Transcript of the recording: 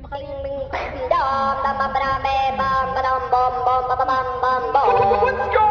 bakal Bing bing bing dom, dam bam bam bam bam bam bom bom bam bam bam bom.